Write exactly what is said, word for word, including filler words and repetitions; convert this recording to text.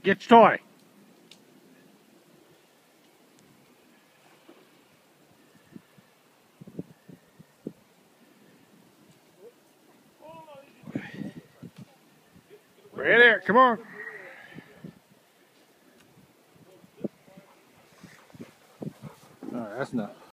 Get your toy. Right there, come on. All right, that's enough.